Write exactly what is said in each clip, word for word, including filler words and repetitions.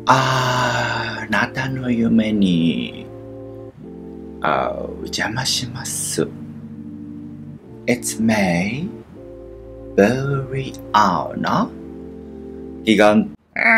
あなたの夢にあ邪魔します。It's me, very honor. 祈願。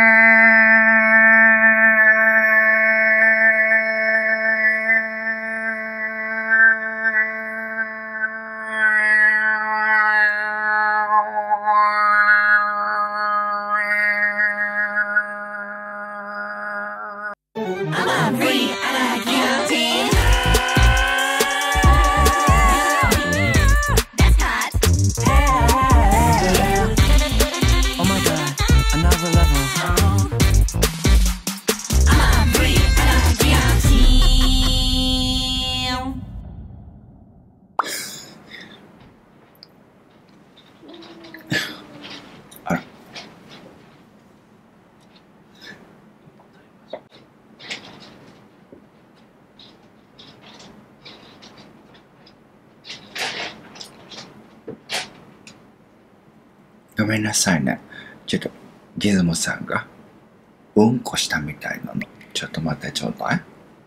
ごめんなさいね。ちょっとギズモさんがうんこしたみたいなの。ちょっと待ってちょうだい。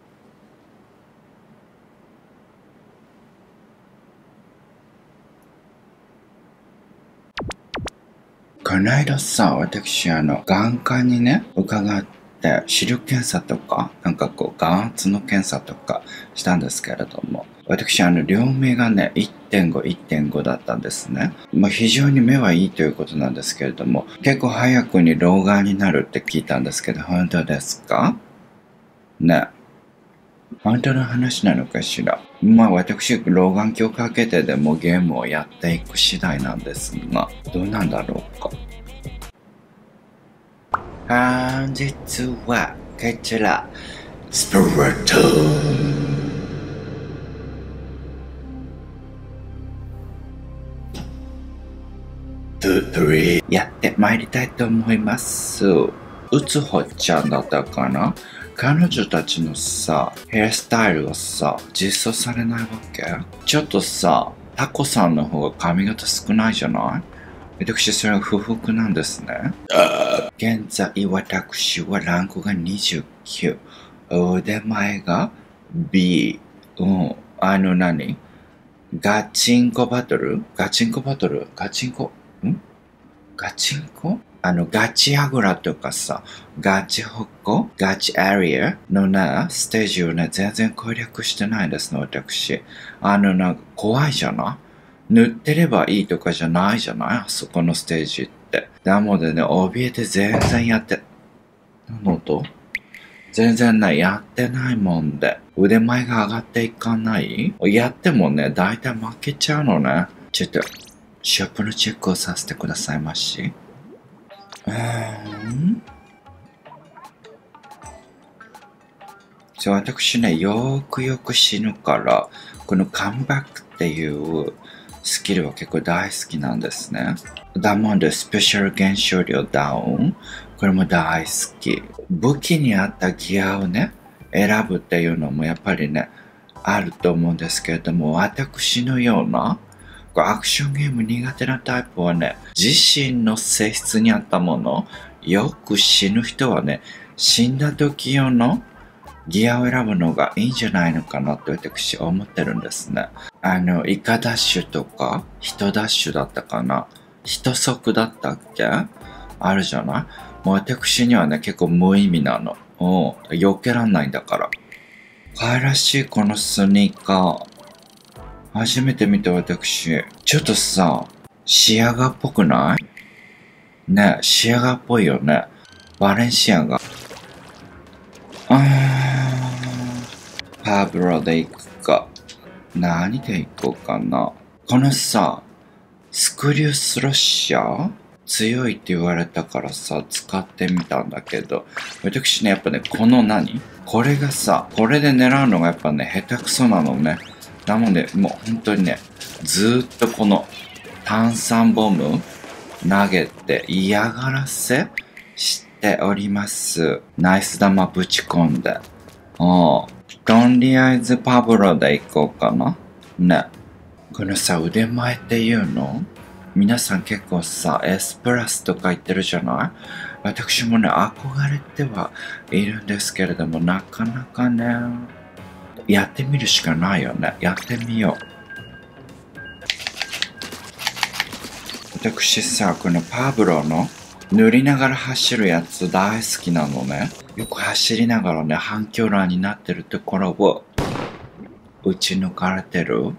この間さ、私あの眼科にね伺って視力検査とかなんかこう眼圧の検査とかしたんですけれども、私あの両目がね いってんご、いってんご だったんですね。まあ非常に目はいいということなんですけれども、結構早くに老眼になるって聞いたんですけど、本当ですかね。本当の話なのかしら。まあ私老眼鏡かけてでもゲームをやっていく次第なんですが、どうなんだろうか。本日はこちらスプラトゥーンやってまいりたいと思います。うつほちゃんだったかな。彼女たちのさヘアスタイルはさ実装されないわけ。ちょっとさタコさんの方が髪型少ないじゃない。私それは不服なんですね。現在私はランクがにじゅうきゅう、腕前が B。 うんあの何ガチンコバトルガチンコバトルガチンコんガチンコあのガチアグラとかさガチホッコガチアリアのねステージをね全然攻略してないですね私。あのなんか怖いじゃない。塗ってればいいとかじゃないじゃないあそこのステージって。なのでね怯えて全然やって何の音全然ねやってないもんで腕前が上がっていかない。やってもね大体負けちゃうのね。ちょっとショップのチェックをさせてくださいまし。うーんそう私ねよーくよく死ぬからこのカムバックっていうスキルは結構大好きなんですね。だもんでスペシャル減少量ダウンこれも大好き。武器に合ったギアをね選ぶっていうのもやっぱりねあると思うんですけれども、私のようなアクションゲーム苦手なタイプはね自身の性質に合ったものよく死ぬ人はね死んだ時用のギアを選ぶのがいいんじゃないのかなって私は思ってるんですね。あのイカダッシュとか人ダッシュだったかな人速だったっけあるじゃない。もう私にはね結構無意味なの。うん避けらんないんだから。可愛らしいこのスニーカー初めて見た私。ちょっとさシアガっぽくないね。シアガっぽいよね。バレンシアガ。あーパブロで行くか何で行こうかな。このさスクリュースロッシャー強いって言われたからさ使ってみたんだけど、私ねやっぱねこの何これがさこれで狙うのがやっぱね下手くそなのね。なのでもう本当にねずーっとこの炭酸ボム投げて嫌がらせしております。ナイス玉ぶち込んで。おとりあえずパブロで行こうかな。ね。このさ腕前っていうの皆さん結構さ、S プラスとか言ってるじゃない？私もね、憧れてはいるんですけれども、なかなかね、やってみるしかないよね。やってみよう。私さ、このパブロの塗りながら走るやつ大好きなのね。よく走りながらね、反響欄になってるところを打ち抜かれてる。うん。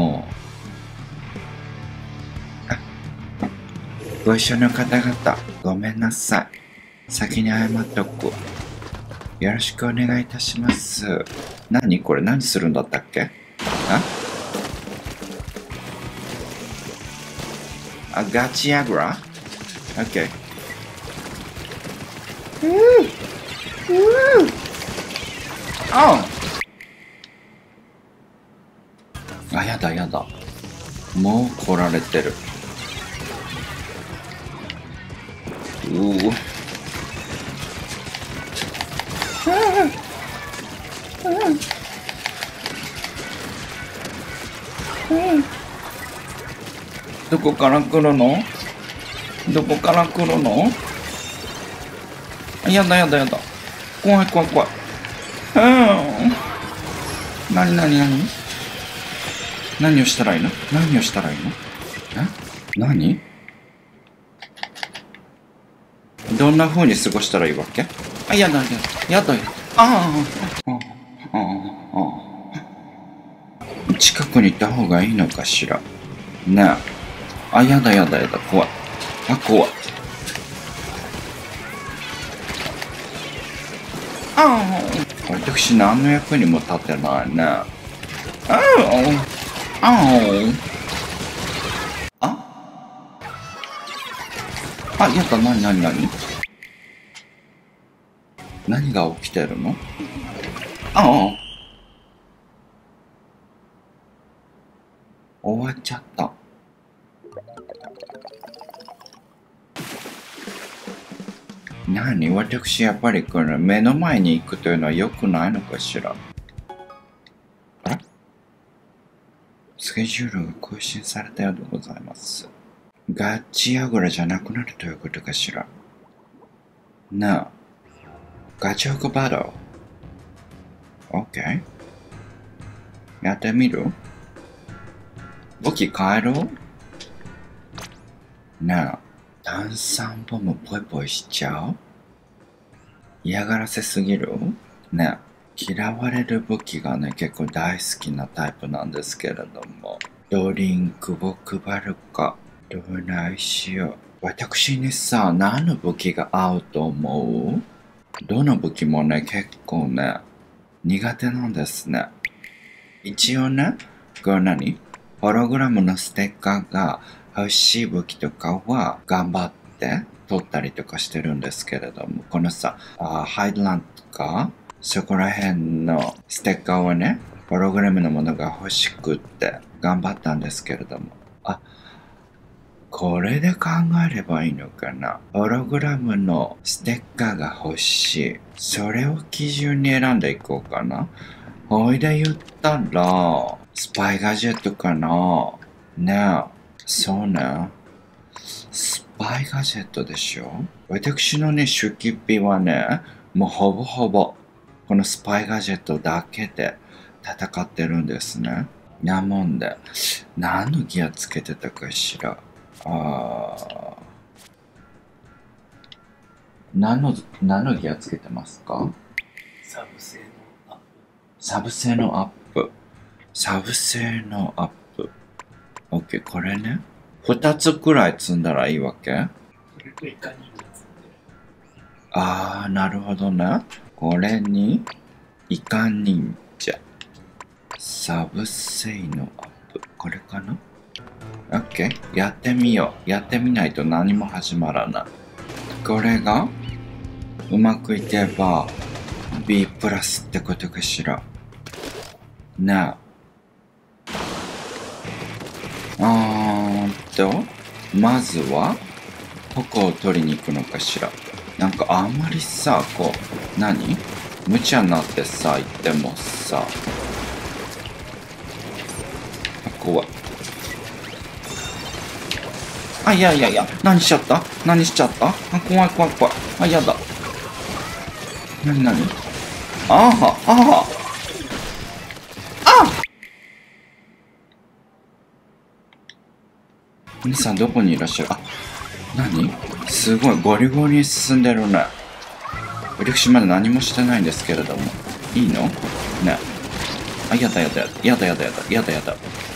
ご一緒の方々、ごめんなさい。先に謝っとく。よろしくお願いいたします。何これ何するんだったっけ？ああ、ガチアグラ？ OK。うーうーああ、やだやだ。もう来られてる。うーどこから来るの？どこから来るの？やだやだやだ。怖い怖い怖い。うん。なになになに？何をしたらいいの？何をしたらいいの？え？何？どんな風に過ごしたらいいわけ？あ、やだやだ。やだよ。ああ。ああ。ああ。近くに行った方がいいのかしら。ねえ。あ、やだやだやだ。怖い。あ、怖い。ああ。私何の役にも立てないね。ああ。ああ。あ、やだ、なになになに？何が起きてるの？ああ。終わっちゃった。なに？私やっぱりこの目の前に行くというのは良くないのかしら？あれ？スケジュールが更新されたようでございます。ガチアグラじゃなくなるということかしら？なあ。ガチョコバトル。OK。やってみる？武器変える？なあ。炭酸ボムポイポイしちゃう？嫌がらせすぎる？ね。嫌われる武器がね、結構大好きなタイプなんですけれども、ドリンクを配るか、どうないしよう。私にさ、何の武器が合うと思う？どの武器もね、結構ね、苦手なんですね。一応ね、これ何？ホログラムのステッカーが欲しい武器とかは頑張って取ったりとかしてるんですけれども、このさ、あハイドランとか、そこら辺のステッカーはね、ホログラムのものが欲しくって頑張ったんですけれども、あ、これで考えればいいのかな。ホログラムのステッカーが欲しい。それを基準に選んでいこうかな。ほいで言ったら、スパイガジェットかな。ねえ、そうね。スパイガジェットでしょ。私のね、出勤日はね、もうほぼほぼ、このスパイガジェットだけで戦ってるんですね。なもんで、何のギアつけてたかしら。あー。何の、何のギアつけてますか？ サブ性のアップ。 サブ性のアップ。サブ性のアップ。OK、これね。二つくらい積んだらいいわけ？ それとイカに積んでる。 あー、なるほどね。これに、イカ忍者。サブ性のアップ。これかな？ OK。やってみよう。やってみないと何も始まらない。これが、うまくいけば、B プラスってことかしら。なあ。あーっと、まずは、ここを取りに行くのかしら。なんかあんまりさ、こう、何？無茶になってさ、言ってもさ、怖い。 あ、いやいやいや、何しちゃった何しちゃったあ、怖い怖い怖い。あ、やだ。なになにあーは、あーは。あ皆さんどこにいらっしゃるあ、何すごい、ゴリゴリに進んでるね。私まだ何もしてないんですけれども。いいのね。あ、やだやだやだ、やだやだやだ、やだやだ。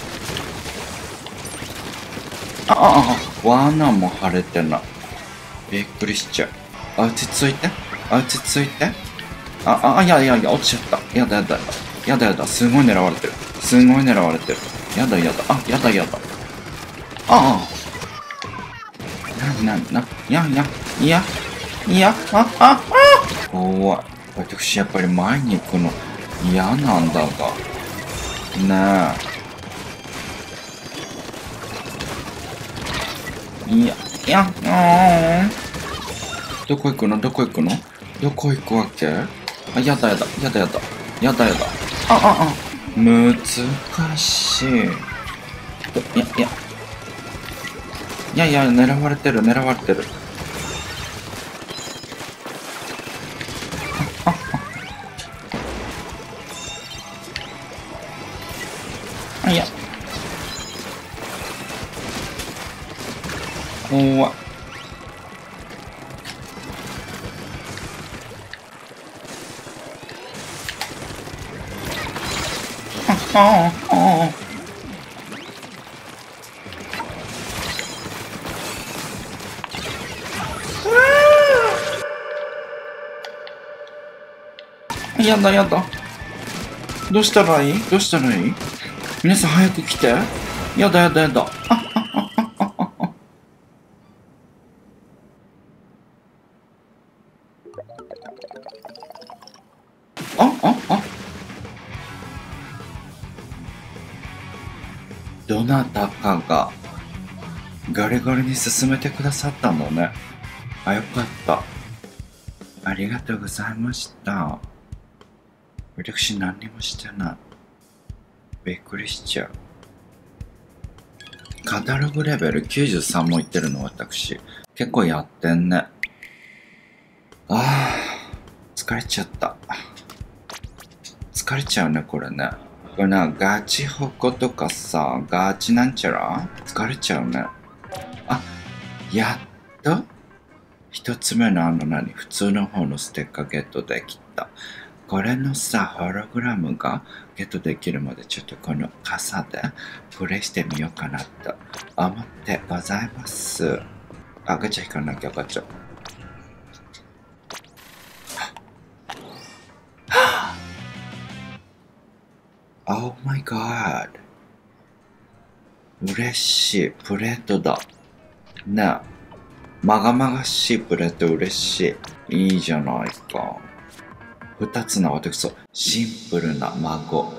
あ、あ、あ、罠も張れてない。びっくりしちゃう。あ、落ち着いて。あ、落ち着いて。あ、あ、いやいやいや、落ちちゃった。やだやだやだ。やだやだ、すごい狙われてる。すごい狙われてる。やだやだ、あ、やだやだ。ああ。な、な、な、や、や、いや、いや、あ、あ、あ怖い。私やっぱり前に行くの嫌なんだが。ねえ。いや、いや、うん。どこ行くのどこ行くのどこ行くわけあ、やだやだ、やだやだ、やだやだ。あ、あ、あ、難しい。いや、いや。いやいや、狙われてる、狙われてる。あ、あ、あ。あ、いや。怖っ。あ、あ、あ、あ。やだやだ。どうしたらいいどうしたらいい皆さん早く来て。やだやだやだ。あ、あ、あ、あ、あ、あ。あ、あ、あ。どなたかがガリガリに進めてくださったのね。あ、よかった。ありがとうございました。私何にもしてない。びっくりしちゃう。カタログレベルきゅうじゅうさんもいってるの私。結構やってんね。ああ、疲れちゃった。疲れちゃうね、これね。これな、ガチホコとかさ、ガチなんちゃら疲れちゃうね。あ、やっと一つ目のあの何、普通の方のステッカーゲットできた。これのさ、ホログラムがゲットできるまでちょっとこの傘でプレイしてみようかなと思ってございます。あ、ガチャ引かなきゃガチャ。Oh my god。嬉しい。プレートだ。ねえ。まがまがしいプレート嬉しい。いいじゃないか。二つの私とシンプルな孫。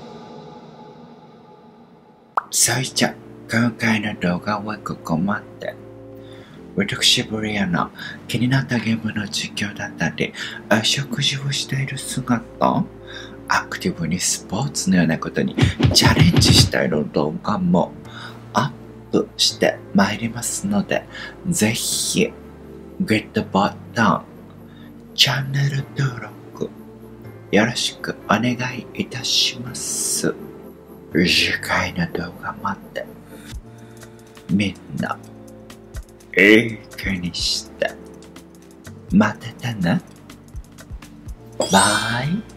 そいじゃ、今回の動画はここまで。私ブリアの気になったゲームの実況だったり、お食事をしている姿、アクティブにスポーツのようなことにチャレンジしている動画もアップしてまいりますので、ぜひグッドボタン、チャンネル登録よろしくお願いいたします。次回の動画までみんないい気にして待っててね。バイ